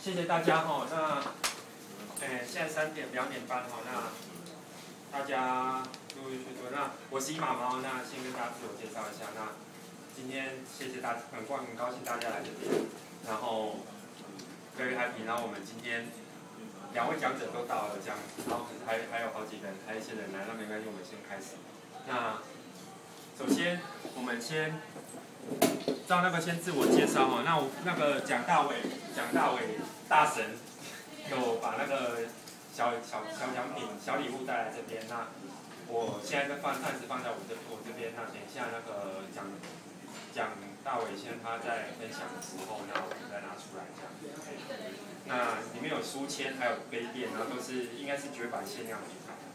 谢谢大家哈。那，现在2点半哈，那大家陆续去做。那我是马猫，那先跟大家自我介绍一下。那今天谢谢大家，很高兴大家来这边。然后 very happy， 然后我们今天2位讲者都到了这样子，然后可是还有好几个人，还有一些人来，那没关系，我们先开始。那首先我们先照那个先自我介绍哈。那那个蒋大伟大神有把那个小奖品、小礼物带来这边。那我现在暂时放在我这边。那等一下那个蒋大伟先他在分享的时候，那我们再拿出来这样。那里面有书签，还有杯垫，然后都是应该是绝版限量品。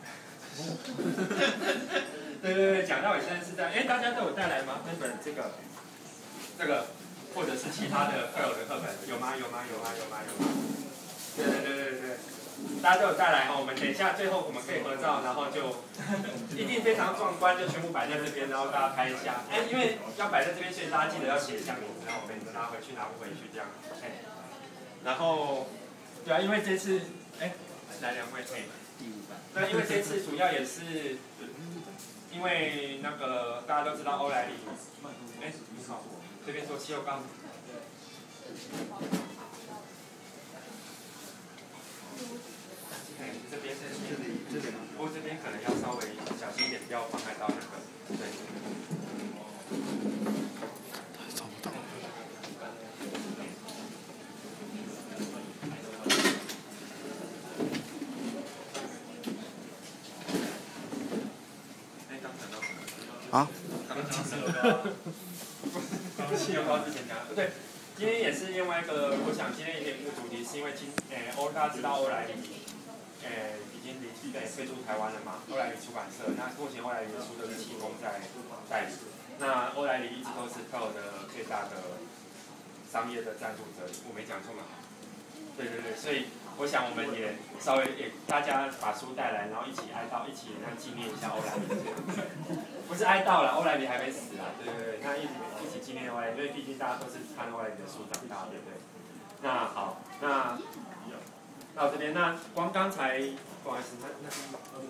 对，蒋大伟现在是在，大家都有带来吗？那本这个，或者是其他的课的课本有吗？对，大家都有带来哈。我们等一下最后我们可以合照，然后就一定非常壮观，就全部摆在这边，然后大家拍一下。因为要摆在这边，所以大家记得要写一下名字，然后我们拿回去拿不回去这样。然后，对啊，因为这次，来2位，那因为这次主要也是，因为那个大家都知道欧莱丽，你好，这边做7号杠。这边不过这边可能要稍微小心一点，不要妨碍到那个，对。 找不到。啊？ 刚之前讲的，对。今天也是另外一个，我想今天一个主题是因为大家知道欧莱丽，已经退出台湾了嘛，欧莱丽出版社。那目前欧莱丽的书都是启功在代理。那欧莱丽一直都是 Pearl 的最大的商业的赞助者，我没讲错嘛？对，所以我想我们也稍微大家把书带来，然后一起哀悼，一起纪念一下欧莱丽。不是哀悼了，欧莱丽还没死啊，对，那一起纪念欧莱丽，因为毕竟大家都是看欧莱丽的书长大，对不对？那好，那到这边，那刚才不好意思，那是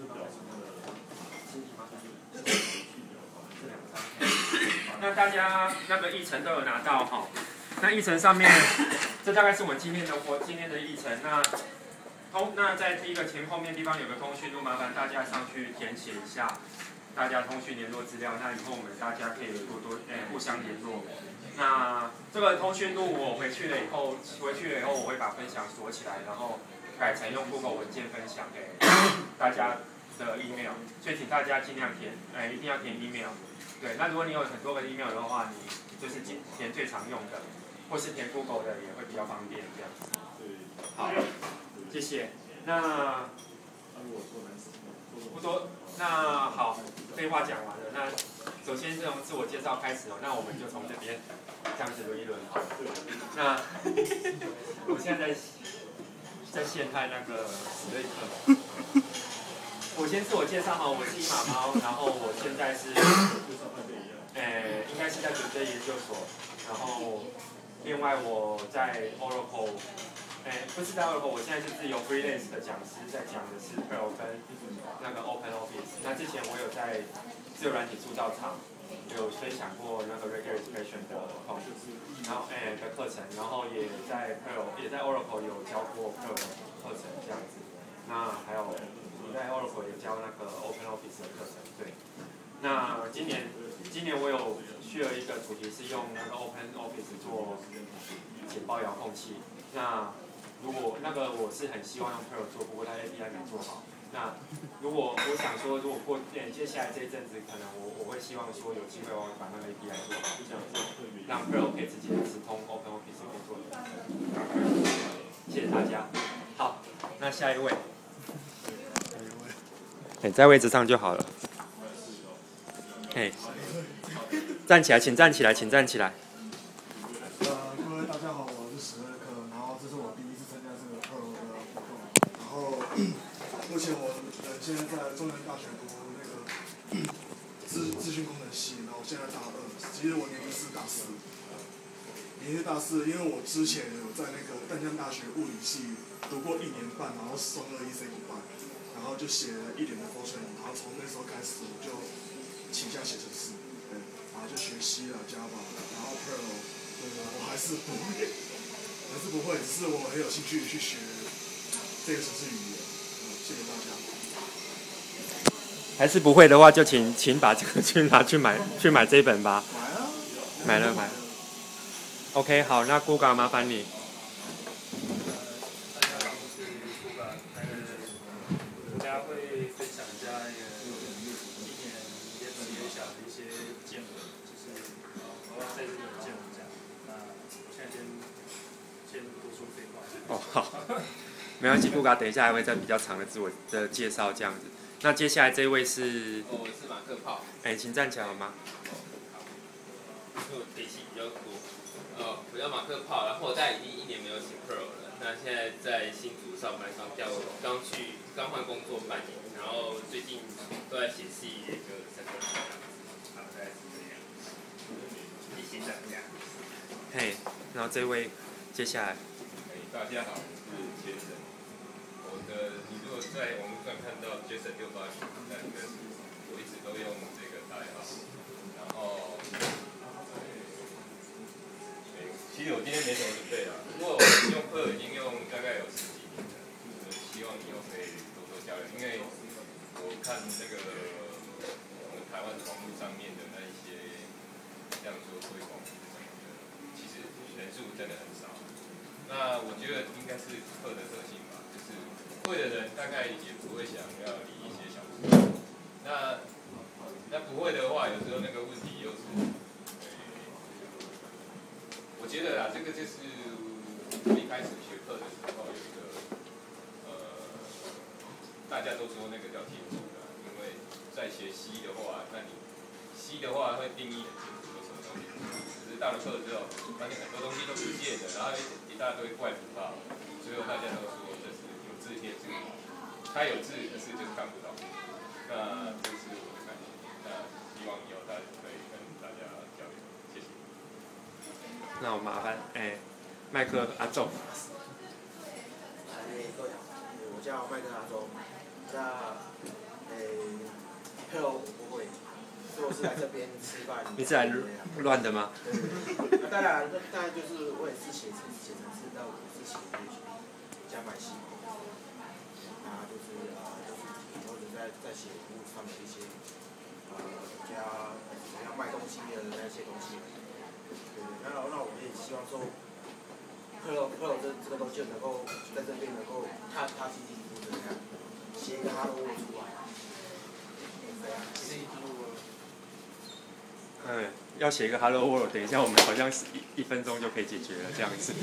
这2张，那大家那个议程都有拿到哈。那议程上面，这大概是我们今天的议程。那在第一个后面地方有个通讯录，麻烦大家上去填写一下大家通讯联络资料。那以后我们大家可以多互相联络。那这个通讯录我回去了以后我会把分享锁起来，然后改成用 Google 文件分享给大家的 email。所以请大家尽量填，一定要填 email。对，那如果你有很多个 email 的话，你就是填最常用的。或是填 Google 的也会比较方便，这样。好，谢谢。那不多，那好，废话讲完了。那首先从自我介绍开始哦，那我们就从这边这样子轮一轮好。那我现在在陷害那个史瑞克。我先自我介绍哈，我是马猫，然后我现在是应该是在准备研究所，然后。另外我在 Oracle， 不是在 Oracle， 我现在是自由 freelance 的讲师，在讲的是 Pearl 跟那个 Open Office。那之前我有在自由软体铸造厂有分享过那个 Regular Expression 的然后的课程，然后也在 Oracle 有教过 Pearl 的课程这样子。那还有我在 Oracle 也教那个 Open Office 的课程，对。那今年我有去了一个主题是用那个 Open Office 做简报遥控器。那如果我是很希望用 Pearl 做，不过它 API 没做好。那如果我想说，如果接下来这一阵子，可能我会希望说有机会我把那个 API 做好，这样子让 Pearl 可以直接直通 Open Office 可以做的。谢谢大家。好，那下一位。在位置上就好了。站起来，请站起来，请站起来。 各位大家好，我是史瑞克，然后这是我第一次参加这个Pearl的活动，然后目前我现在在中原大学读那个资讯工程系，然后现在大2，其实我年纪是大4，因为我之前有在那个淡江江大学物理系读过1年半，然后双2E一半，然后就写了1年的 Fortran， 然后从那时候开始我就倾向写程式，对，然后就学 C 了 Java， 然后 Perl， 我还是不会，只是我很有兴趣去学这个程式语言。谢谢大家。 还是不会的话，就请把这个拿去买这本吧。买了。OK， 好，那顾哥麻烦你。 大家会分享一下那个今年也本学校的一些见闻，就是我要在这边见闻一下。那我现在先多说废话。 哦，好，没关系，顾哥等一下还会再比较长的自我的介绍这样子。那接下来这位是， 我是马克炮。 请站起来好吗？ 因为我脾气比较多，我叫马克炮，然后我大概已经1年没有写 Perl 了。那现在在新竹上班，刚换工作半年，然后最近都在写 C 的一个3个月，好，大概是这样。你欣赏一下。 嘿，然后这位接下来。 大家好，我是Jason。你如果在网络上看到 Jason 680，那应该是我一直都用这个代号。然后，其实我今天没什么准备啊，不过我用Perl已经用大概有10几年了，希望以后可以多多交流，因为我看这个我们台湾网络上面的那一些这样做推广什么的，其实人数真的很少。那我觉得应该是Perl的特性吧，就是会的人大概也不会想要理一些小事。那不会的话，有时候那个问题又是，我觉得啦，这个就是我一开始学Perl的时候有一个大家都说那个叫天助啦，因为在学 C 的话，那你 C 的话会定义很清楚有什么东西，只是到了Perl之后，发现很多东西都不见了，然后一大堆怪符号，最后大家都说这是有字天助，它有字，可是就是看不懂。那这是我的感觉。那希望以后大家可以跟大家交流，谢谢。 那我麻烦麦克阿仲。 各位好，我叫麦克阿仲。那Perl不会，所以我是来这边吃饭。 你是来乱的吗？ 对。当然就是我也是写程式，那我是写加买系统，就是或者在写服务上的一些加怎么样卖东西的那些东西。对，那我也希望说，Perl这个东西能够在这边能够踏进一步的这样写一个Hello World出来。 要写一个 Hello World， 等一下我们好像是1分钟就可以解决了这样子。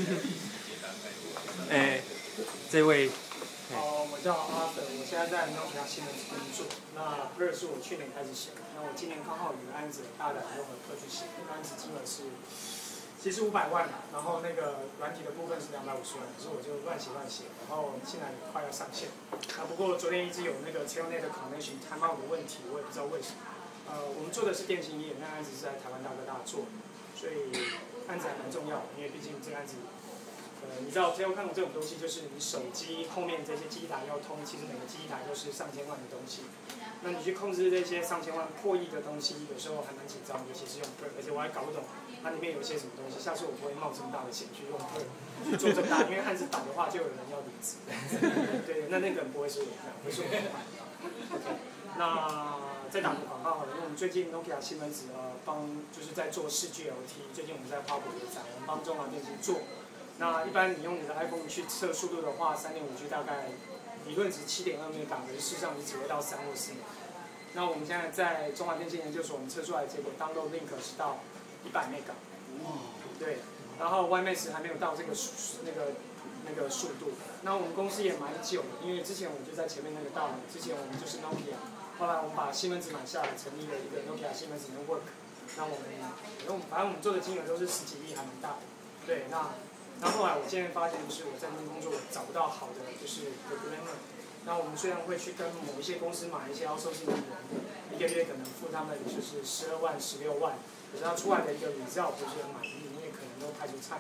这位。 我叫阿德，我现在在Nokia新闻工作。那Perl是我去年开始写的，那我今年刚好有个案子，大胆用了Perl去写，那个案子金额是其实500万嘛，然后那个软体的部分是250万，可是我就乱写，然后现在也快要上线。不过昨天一直有那个 Telnet 的 connection timeout 的问题，我也不知道为什么。我们做的是电信业，那案子是在台湾大哥大做，所以案子还蛮重要的，因为毕竟这个案子。你知道 Telcom 这种东西，就是你手机后面这些基台要通，其实每个基台都是上千万的东西。那你去控制这些上千万破亿的东西，有时候还蛮紧张，尤其是用Perl，而且我还搞不懂它里面有一些什么东西。下次我不会冒这么大的险去用Perl去做这么大，因为案子倒的话，就有人要离职。对，那个人不会是我，不是我的。OK， 那再打个广告好了，因为我们最近 Nokia 西门子就是在做4G LTE， 最近我们在花博也在，我们帮中华电信做。那一般你用你的 iPhone 去测速度的话，3.5G 大概理论值7.2 Mbps， 事实上你只会到3或4。那我们现在在中华电信研究所，我们测出来的结果 download link 是到100 Mbps。对，然后 WiMAX 还没有到这个那个速度。那我们公司也蛮久的，因为之前我就在前面那个道理，之前我们就是 Nokia， 后来我们把西门子买下来，成立了一个 Nokia 西门子 Network。那反正我们做的金额都是10几亿，还蛮大的。对，然后后来我现在发现，就是我在那边工作，我找不到好的就是 programmer。那我们虽然会去跟某一些公司买一些outsourcing的人，一个月可能付他们就是12万、16万，可是他出来的一个 result 不是很满意，因为可能都派出菜。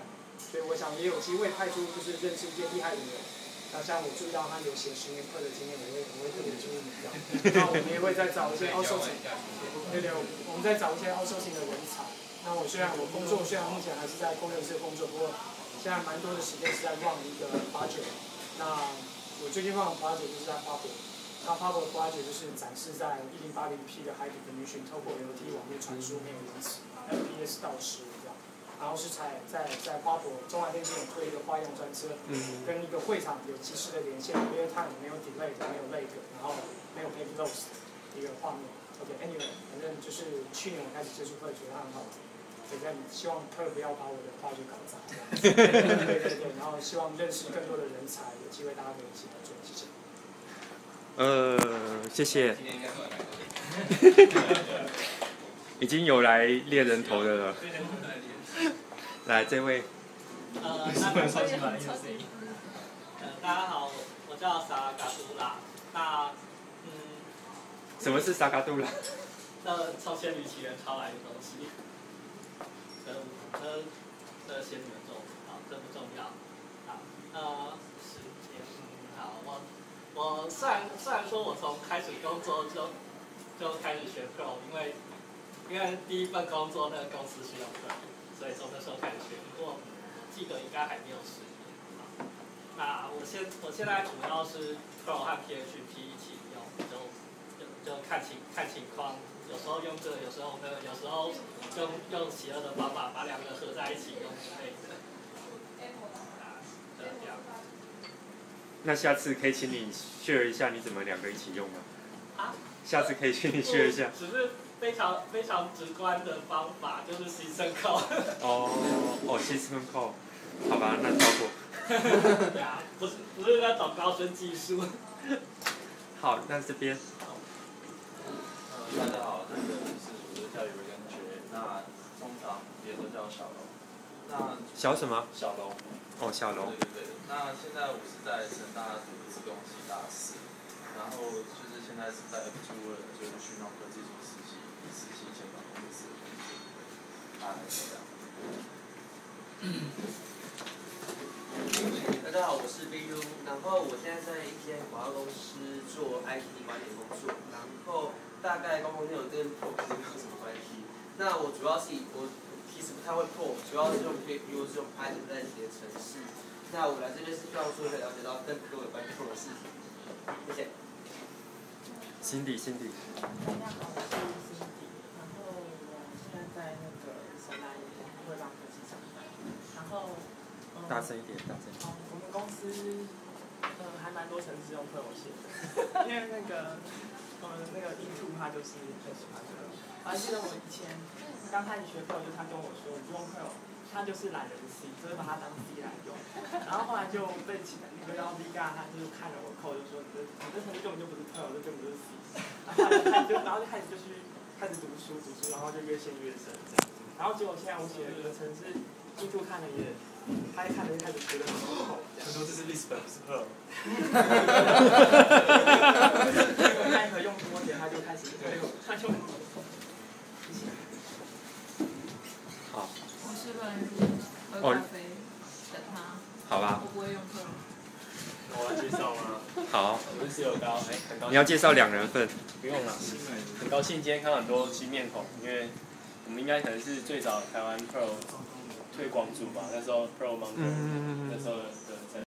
所以我想也有机会派出就是认识一些厉害的人。那像我注意到他有写10年课的经验，我会特别注意一下。那我们也会再找一些outsourcing，对，我们再找一些outsourcing的人才。那我虽然工作目前还是在工程师工作，不过现在蛮多的时间是在 run 一个 project。那我最近 run 的 project 就是在花博。那花博的 project 就是展示在1080p 的 high definition， 透过 LTE 网络传输没有延迟 ，FPS 到10这样。然后是在花博中华电信有推一个花样专车，跟一个会场有及时的连线，因为它没有 delay， 没有 lag， 然后没有 page loss 的一个画面。OK，anyway， 反正就是去年我开始接触科学，它很好玩。所以希望科不要把我的话就搞砸。对，然后希望认识更多的人才，有机会大家可以一起合作，谢谢。 谢谢。已经有来猎人头的了。来，这位。 大家好，我叫萨嘎杜拉。那， 什么是萨嘎杜拉？ 从仙女奇缘抄来的东西。先你们重好，这不重要。好，时间，好，我虽然说我从开始工作就开始学 Pro， 因为第一份工作那个公司是用 Pro， 所以从那时候开始学。不过记得应该还没有10年。那我现在主要是 Pro 和 PHP 一起用，就看情况。有时候用这个，有时候那个，有时候用邪恶的方法把两个合在一起用之类的。这样。 那下次可以请你 share 一下你怎么2个一起用吗？ 啊？ 下次可以请你 share 一下。 只是非常直观的方法，就是 system call。 system call， 好吧，那跳过。 对啊，不是那种高深技术。 好，那这边。 大家好，我是叫有人觉，那通常别人都叫小龙。那小什么？ 小龙。 小龙。 对。那现在我是在成大读自工系大4，然后就是现在是在出了就是讯号科技组实习前端工程师的工作，大概是这样。 大家好，我是 BU， 然后我现在在一间广告公司做 IT 管理工作，然后大概工作内容跟 Pro 没有什么关系。那我主要是我其实不太会 Pro， 主要是用 BU 是用 Python 在写程式。那我来这边是希望说可以了解到更多有关 Pro 的事情。谢谢。 Cindy。 大家好，我是 Cindy， 然后我现在在那个神来汇邦科技上班，然后大声一点。 我们公司还蛮多程式用 Pro 写的，因为那个Into 他就是很喜欢这个。我还记得我以前刚开始学 Pro， 就他跟我说你不用 Pro， 他就是懒人 C， 就是把它当 C 来用。然后后来就被那个叫 Vega， 他就看了我 code 就说你这程式根本就不是 Pro， 这根本就是 C。然后就开始读书，然后就越陷越深这样。然后结果现在我写的程式，Into 看了也。他一看就开始觉得很厚， 他说这是 Lisp 不是 Perl。 奈何用多点，他就开始他就。 好。 我是乱喝咖啡，等他。 好吧。 我不会用 Perl。 我来介绍吗？ 好。 我是有高，很高兴。 你要介绍2人份。 不用了，很高兴今天看到很多新面孔，因为我们应该可能是最早台湾 Pro 推广组吧，那时候 Pro Mongo 那时候的